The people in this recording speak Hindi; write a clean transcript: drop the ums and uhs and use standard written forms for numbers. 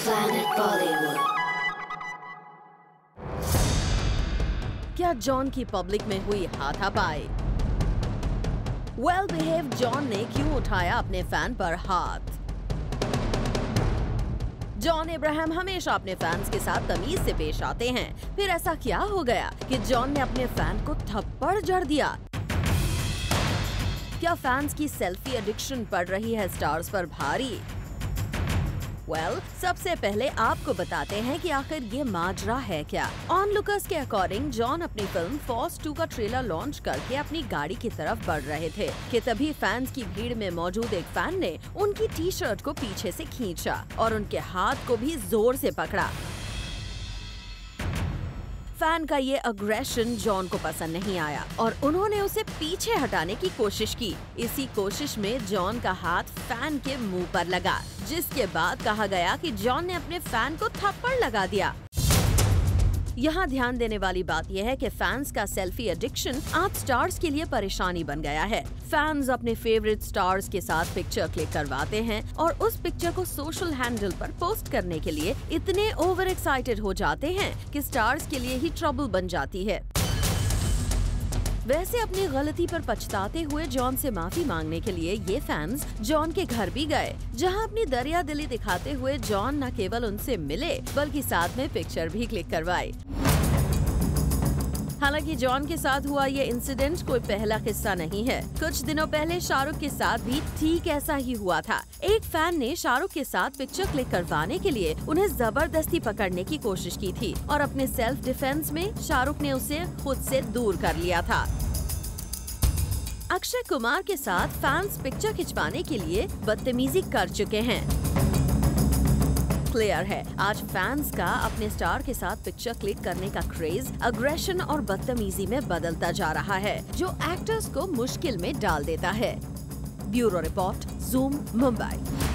Planet Bollywood। क्या जॉन की पब्लिक में हुई हाथापाई? वेल बिहेव जॉन ने क्यों उठाया अपने फैन पर हाथ? जॉन अब्राहम हमेशा अपने फैंस के साथ तमीज से पेश आते हैं। फिर ऐसा क्या हो गया कि जॉन ने अपने फैन को थप्पड़ जड़ दिया? क्या फैंस की सेल्फी एडिक्शन पड़ रही है स्टार्स पर भारी? सबसे पहले आपको बताते हैं कि आखिर ये माजरा है क्या। ऑनलुकर्स के अकॉर्डिंग जॉन अपनी फिल्म फॉस 2 का ट्रेलर लॉन्च करके अपनी गाड़ी की तरफ बढ़ रहे थे कि तभी फैंस की भीड़ में मौजूद एक फैन ने उनकी टी शर्ट को पीछे से खींचा और उनके हाथ को भी जोर से पकड़ा। फैन का ये अग्रेशन जॉन को पसंद नहीं आया और उन्होंने उसे पीछे हटाने की कोशिश की। इसी कोशिश में जॉन का हाथ फैन के मुंह पर लगा, जिसके बाद कहा गया कि जॉन ने अपने फैन को थप्पड़ लगा दिया। यहाँ ध्यान देने वाली बात यह है कि फैंस का सेल्फी एडिक्शन आज स्टार्स के लिए परेशानी बन गया है। फैंस अपने फेवरेट स्टार्स के साथ पिक्चर क्लिक करवाते हैं और उस पिक्चर को सोशल हैंडल पर पोस्ट करने के लिए इतने ओवर एक्साइटेड हो जाते हैं कि स्टार्स के लिए ही ट्रबल बन जाती है। वैसे अपनी गलती पर पछताते हुए जॉन से माफी मांगने के लिए ये फैंस जॉन के घर भी गए, जहां अपनी दरिया दिली दिखाते हुए जॉन न केवल उनसे मिले बल्कि साथ में पिक्चर भी क्लिक करवाई। हालांकि जॉन के साथ हुआ ये इंसिडेंट कोई पहला किस्सा नहीं है। कुछ दिनों पहले शाहरुख के साथ भी ठीक ऐसा ही हुआ था। एक फैन ने शाहरुख के साथ पिक्चर क्लिक करवाने के लिए उन्हें जबरदस्ती पकड़ने की कोशिश की थी और अपने सेल्फ डिफेंस में शाहरुख ने उसे खुद से दूर कर लिया था। अक्षय कुमार के साथ फैंस पिक्चर खिंचवाने के लिए बदतमीजी कर चुके हैं। क्लियर है, आज फैंस का अपने स्टार के साथ पिक्चर क्लिक करने का क्रेज अग्रेशन और बदतमीजी में बदलता जा रहा है, जो एक्टर्स को मुश्किल में डाल देता है। Bureau report, zoom, Mumbai.